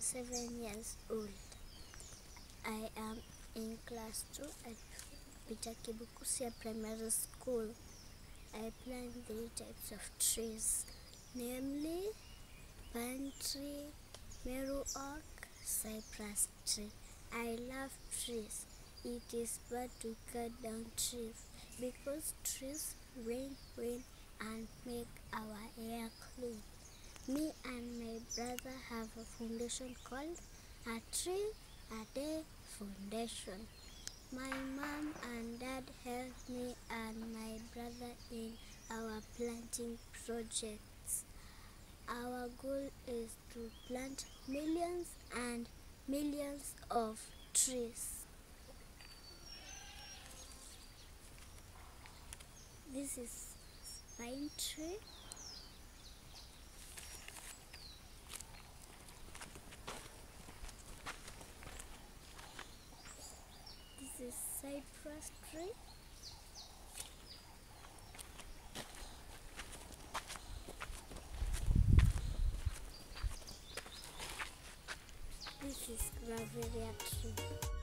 7 years old. I am in class 2 at Bitakibukusia Primary School. I plant 3 types of trees, namely pine tree, meru oak, cypress tree. I love trees. It is bad to cut down trees because trees rain and make our air clean. Me and my brother have a foundation called A Tree A Day Foundation. My mom and dad help me and my brother in our planting projects. Our goal is to plant millions and millions of trees. This is pine tree. This is cypress tree. This is gravelia tree.